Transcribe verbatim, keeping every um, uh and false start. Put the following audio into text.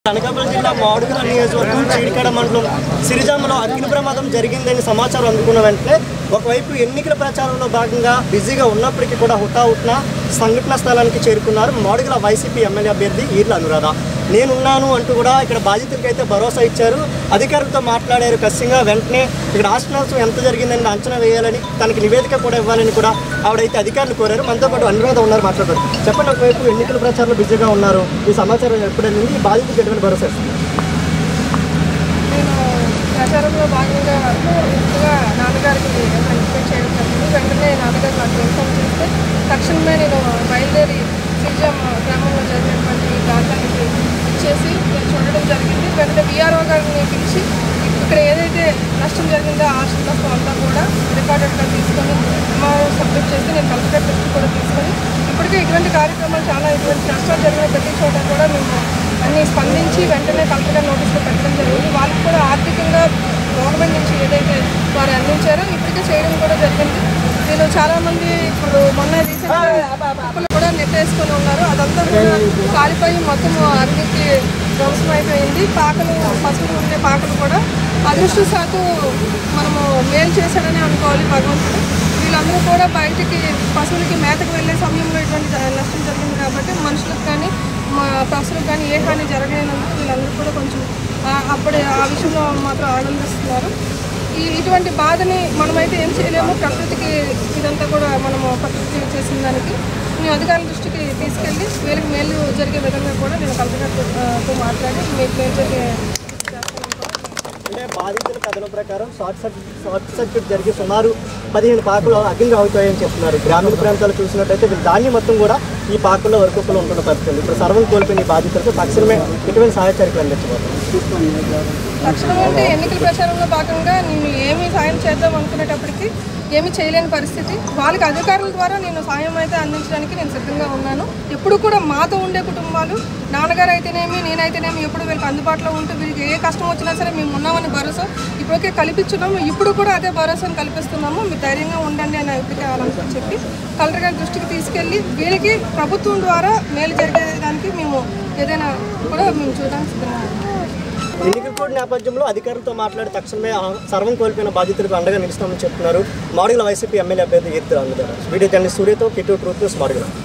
అనకాపల్లి జిల్లా మాడుగుల నియోజకవర్గం చీడికాడ మండలం సిరిజామలో అగ్ని ప్రమాదం జరిగిందని సమాచారం అందుకున్న వెంటనే ఒకవైపు ఎన్నికల ప్రచారంలో భాగంగా బిజీగా ఉన్నప్పటికీ కూడా హుటాహుటిన సంఘటన స్థలానికి చేరుకున్నారు మాడుగుల వైసీపీ ఎమ్మెల్యే అభ్యర్థి ఈర్ల అనురాధ. నేనున్నాను అంటూ కూడా ఇక్కడ బాధితులకి అయితే భరోసా ఇచ్చారు. అధికారులతో మాట్లాడారు. ఖచ్చితంగా వెంటనే ఇక్కడ ఆశ్రమోత్సవం ఎంత జరిగిందని అంచనా వేయాలని, తనకి నివేదిక కూడా ఇవ్వాలని కూడా ఆవిడైతే అధికారులు కోరారు. మనతో పాటు అనురాధ ఉన్నారు, మాట్లాడారు. చెప్పండి, ఒకవైపు ఎన్నికల ప్రచారంలో బిజీగా ఉన్నారు, ఈ సమాచారం ఎప్పుడైంది, ఈ బాధితులకు ఎటువంటి భరోసా ఇస్తుంది? నేను ప్రచారంలో భాగంగా ముందుగా నాన్నగారికి ఇన్ఫార్మ్ చేయడం జరిగింది. వెంటనే నాన్నగారు నాకు ఇన్ఫార్మ్ చేస్తే తక్షణమే నేను బయలుదేరి సిరిజాం గ్రామంలో జరిగినటువంటి ప్రాంతానికి ఇచ్చేసి నేను చూడడం జరిగింది. వెంటనే విఆర్ఓ గారిని పిలిచి ఇక్కడ ఏదైతే నష్టం జరిగిందో ఆ నష్టం అంతా కూడా రికార్డెడ్గా తీసుకొని ఎంఆర్ఓ సబ్మిట్ చేసి నేను కలెక్టర్ దృష్టి కూడా తీసుకొని ఇప్పటికే ఇటువంటి కార్యక్రమాలు చాలా ఇటువంటి నష్టాలు జరిగిన ప్రతి చోట కూడా మేము అన్ని స్పందించి వెంటనే కలెక్టర్ నోటీసులు పెట్టడం జరిగింది. వాళ్ళకి కూడా ఆర్థికంగా గవర్నమెంట్ నుంచి ఏదైతే వారు అందించారో ఇప్పటికే చేయడం కూడా జరిగింది. వీళ్ళు చాలామంది ఇప్పుడు మొన్న రీసెంట్గా కూడా నెట్టేసుకొని ఉన్నారు. అదంతా కూడా కాలిపోయి మొత్తం అన్నిటికీ ధ్వంసం అయిపోయింది. పాకలు పశువులు ఉండే పాకలు కూడా అదృష్టశాత్తు మనము మేలు చేశాడని అనుకోవాలి భగవంతుడు. వీళ్ళందరూ కూడా బయటికి పశువులకి మేతకు వెళ్ళే సమయంలో ఇటువంటి నష్టం జరిగింది కాబట్టి మనుషులకు కానీ మా పశువులకు కానీ ఏ హాని జరగలేనందుకు వీళ్ళందరూ కూడా కొంచెం అప్పుడే ఆ విషయంలో మాత్రం ఆనందిస్తున్నారు. ఈ ఇటువంటి బాధని మనమైతే ఏం చేయలేము. ప్రకృతికి ఇదంతా కూడా మనము ప్రకృతి చేసిన దానికి నేను అధికారుల దృష్టికి తీసుకెళ్ళి వీళ్ళకి మేలు జరిగే విధంగా కూడా నేను కలెక్టర్తో మాట్లాడి మీకు మేలు జరిగే అంటే బాధితుల కథల ప్రకారం షార్ట్ సర్క్యూట్ షార్ట్ సర్క్యూట్ జరిగి సుమారు పదిహేను పాకులు అగ్ని అవుతాయని చెప్తున్నారు. గ్రామీణ ప్రాంతాలు చూసినట్టయితే ధాన్యం మొత్తం కూడా ఈ పాకుల్లో వరకులు ఉంటున్న పరిస్థితి. ఇప్పుడు సర్వం కోల్పోయిన ఈ బాధితులకు తక్షణమే ఇటువంటి సహాయ చర్యలు అందించబోతున్నారు. తక్షణం అంటే ఎన్నికల ప్రచారంలో భాగంగా నేను ఏమి సాయం చేద్దాం అనుకునేటప్పటికీ ఏమీ చేయలేని పరిస్థితి. వాళ్ళకి అధికారుల ద్వారా నేను సాయం అయితే అందించడానికి నేను సిద్ధంగా ఉన్నాను. ఎప్పుడు కూడా మాతో ఉండే కుటుంబాలు, నాన్నగారు అయితేనేమి నేనైతేనేమి ఎప్పుడు వీళ్ళకి అందుబాటులో ఉంటూ వీళ్ళకి ఏ కష్టం వచ్చినా సరే మేము ఉన్నామని భరోసా ఇప్పటికే కల్పించున్నాము. ఇప్పుడు కూడా అదే భరోసాను కల్పిస్తున్నాము. మీరు ధైర్యంగా ఉండండి అని ఇప్పటికే వాళ్ళని చెప్పి కలెక్టర్ గారి దృష్టికి తీసుకెళ్ళి వీళ్ళకి ప్రభుత్వం ద్వారా మేలు జరిగేదానికి మేము ఏదైనా కూడా మేము చూడడానికి సిద్ధంగా ఉన్నాము. ఎన్నికల కోడ్ నేపథ్యంలో అధికారులతో మాట్లాడి తక్షణమే సర్వం కోల్పోయిన బాధితులకు అండగా నిలుస్తామని చెప్తున్నారు మాడుగుల వైసీపీ ఎమ్మెల్యే అభ్యర్థి ఈర్ల అనురాధ. వీడియో జర్నలిస్ట్ సూర్యతో కిట్టు ట్రూత్ న్యూస్ మాడుగుల.